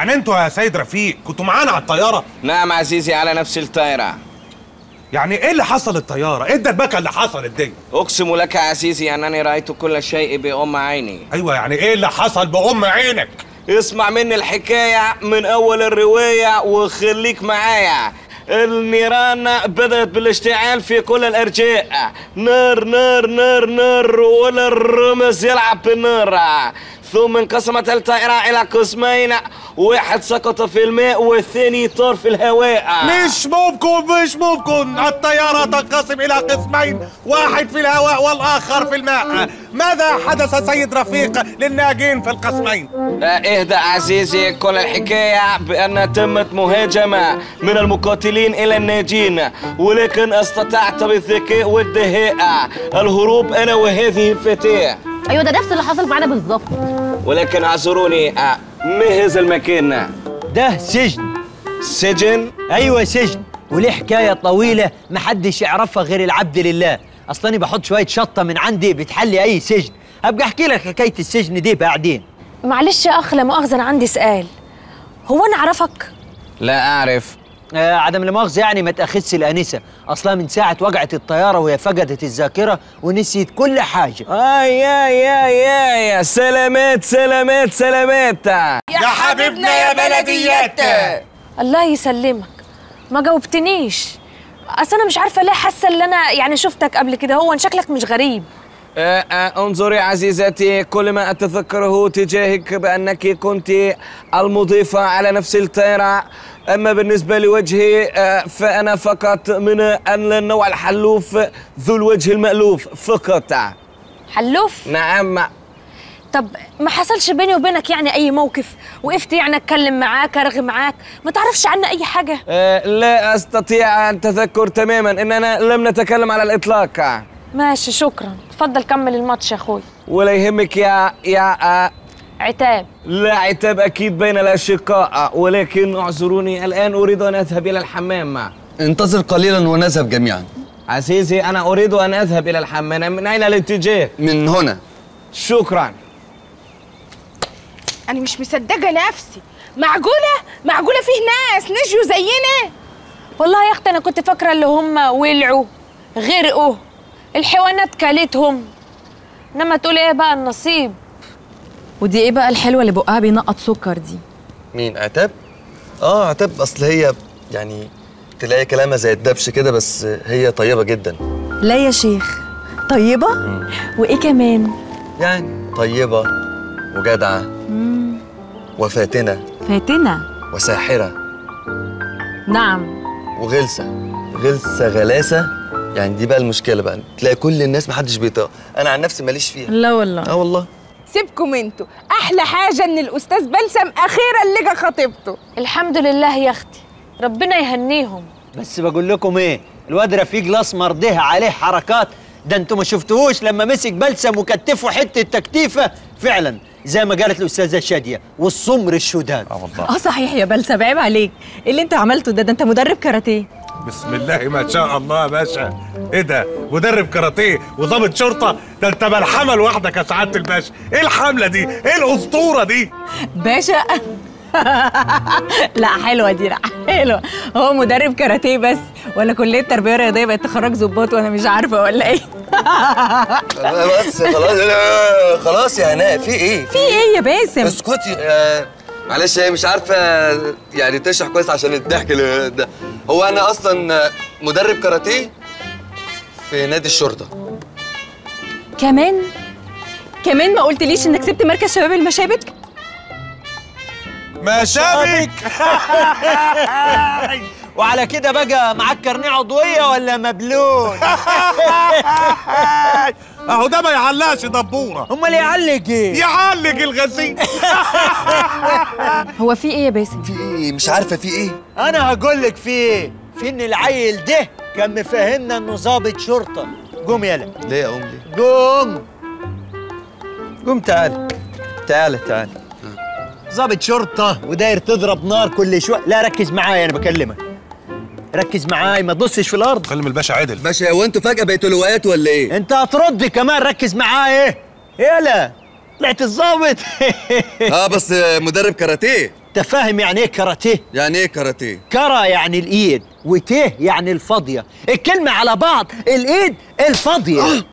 يعني انتوا يا سيد رفيق كنتوا معانا على الطياره؟ نعم عزيزي، على نفس الطائرة. يعني ايه اللي حصل الطياره؟ ايه الدربكه اللي حصلت دي؟ أقسم لك عزيزي أنني رأيت كل شيء بأم عيني. ايوه، يعني ايه اللي حصل بأم عينك؟ اسمع مني الحكاية من أول الرواية وخليك معايا. النيران بدأت بالاشتعال في كل الأرجاء، نار نار نار نار، ولا الرمز يلعب بالنار. ثم انقسمت الطائرة إلى قسمين، واحد سقط في الماء والثاني طار في الهواء. مش ممكن الطياره تنقسم الى قسمين، واحد في الهواء والاخر في الماء. ماذا حدث سيد رفيق للناجين في القسمين؟ اهدأ عزيزي، كل الحكاية بأن تمت مهاجمة من المقاتلين إلى الناجين، ولكن استطعت بالذكاء والدهاء الهروب أنا وهذه الفتاة. ايوه ده نفس اللي حصل معانا بالظبط. ولكن اعذروني، ما هذا المكان؟ ده سجن. سجن؟ ايوه سجن، وليه حكايه طويله محدش يعرفها غير العبد لله. اصلاني بحط شويه شطه من عندي بتحلي اي سجن. هبقى احكي لك حكايه السجن دي بعدين. معلش يا اخ، لا مؤاخذه، انا عندي سؤال. هو انا اعرفك؟ لا اعرف. عدم المؤاخذه يعني ما تاخذش الانسه، اصلا من ساعه وقعت الطياره وهي فقدت الذاكره ونسيت كل حاجه. يا سلامات سلامات سلامات يا حبيبنا يا بلديات. الله يسلمك، ما جاوبتنيش. اصل انا مش عارفه ليه حاسه ان انا يعني شفتك قبل كده. هو شكلك مش غريب. انظري عزيزتي، كل ما أتذكره تجاهك بأنك كنت المضيفة على نفس الطائرة، أما بالنسبة لوجهي فأنا فقط من النوع الحلوف ذو الوجه المألوف فقط. حلوف؟ نعم. طب ما حصلش بيني وبينك يعني أي موقف وقفت يعني أتكلم معاك أرغي معاك ما تعرفش عنا أي حاجة؟ لا أستطيع أن أتذكر تماما، إننا لم نتكلم على الإطلاق. ماشي شكرا، تفضل كمل الماتش يا أخوي. ولا يهمك يا عتاب. لا عتاب أكيد بين الأشقاء، ولكن اعذروني الآن أريد أن أذهب إلى الحمام. انتظر قليلا ونذهب جميعا. عزيزي أنا أريد أن أذهب إلى الحمام. من أين الاتجاه؟ من هنا. شكرا. أنا مش مصدقة نفسي. معقولة فيه ناس نجوا زينا؟ والله يا أختي أنا كنت فاكرة اللي هم ولعوا غرقوا الحيوانات كلتهم، إنما تقول إيه بقى النصيب. ودي ايه بقى الحلوه اللي بقها بينقط سكر دي؟ مين؟ عتاب؟ عتاب. اصل هي يعني تلاقي كلامها زي الدبش كده، بس هي طيبه جدا. لا يا شيخ، طيبه؟ وايه كمان؟ يعني طيبه وجدعه وفاتنه وساحره. نعم. وغلسه غلاسه. يعني دي بقى المشكله بقى، تلاقي كل الناس محدش بيطاق. انا عن نفسي ماليش فيها. لا والله. والله. سيبكم انتوا، احلى حاجه ان الاستاذ بلسم اخيرا لقى خطيبته. الحمد لله يا اختي، ربنا يهنيهم. بس بقول لكم ايه، الواد رفيق الاسمر ده عليه حركات، ده انتوا ما شفتوهوش لما مسك بلسم وكتفه حته تكتيفه فعلا زي ما قالت الاستاذه شاديه، والسمر الشداد. والله. صحيح يا بلسم، عيب عليك. ايه اللي انت عملته ده انت مدرب كاراتيه. بسم الله ما شاء الله يا باشا. ايه ده؟ مدرب كاراتيه وضابط شرطه؟ ده انت ملحمه لوحدك يا سعاده الباشا. ايه الحمله دي؟ ايه الاسطوره دي؟ باشا لا حلوه دي، لا حلوه. هو مدرب كاراتيه بس، ولا كليه تربيه رياضيه بقت تخرج ظباط وانا مش عارفه ولا ايه؟ بس خلاص يا هناء، في ايه؟ في ايه يا باسم؟ اسكتي. معلش هي مش عارفه يعني تشرح كويس عشان الضحك ده. هو انا اصلا مدرب كاراتيه في نادي الشرطه. كمان ما قلتليش انك سبت مركز شباب المشابك؟ وعلى كده بقى معاك كارنيه عضويه ولا مبلول؟ اهو ده ما يعلقش دبوره. امال يعلق ايه؟ يعلق الغسيل. هو في ايه يا باسم؟ في ايه؟ مش عارفه في ايه؟ انا هقول لك في ايه. في ان العيل ده كان مفهمنا انه ضابط شرطه. قوم يلا. ليه يا ليه؟ قوم تعال. ضابط شرطه وداير تضرب نار كل شويه. لا ركز معايا، انا بكلمك. ركز معاي، ما تبصش في الارض. كلم الباشا عدل. باشا هو انتوا فجاه بقيتوا لواءات ولا ايه؟ انت هترد كمان. ركز معايا. يلا طلعت الضابط. بس مدرب كاراتيه. انت فاهم يعني ايه كاراتيه؟ يعني ايه كاراتيه؟ كرا يعني الايد، وتيه يعني الفاضيه، الكلمه على بعض الايد الفاضيه.